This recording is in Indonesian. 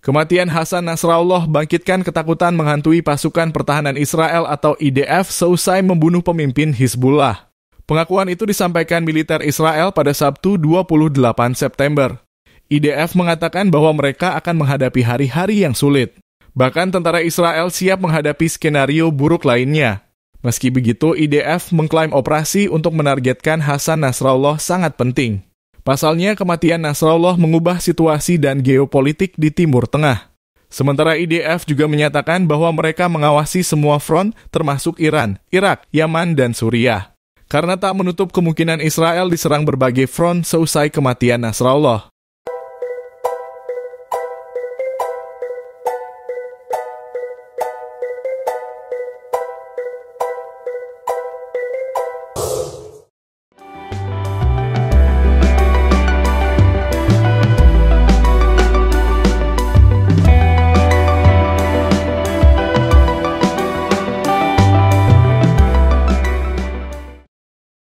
Kematian Hassan Nasrallah Bangkitkan Ketakutan menghantui Pasukan Pertahanan Israel atau IDF seusai membunuh pemimpin Hizbullah. Pengakuan itu disampaikan militer Israel pada Sabtu 28 September. IDF mengatakan bahwa mereka akan menghadapi hari-hari yang sulit. Bahkan tentara Israel siap menghadapi skenario buruk lainnya. Meski begitu, IDF mengklaim operasi untuk menargetkan Hassan Nasrallah sangat penting. Pasalnya, kematian Nasrallah mengubah situasi dan geopolitik di Timur Tengah. Sementara IDF juga menyatakan bahwa mereka mengawasi semua front termasuk Iran, Irak, Yaman, dan Suriah. Karena tak menutup kemungkinan Israel diserang berbagai front seusai kematian Nasrallah.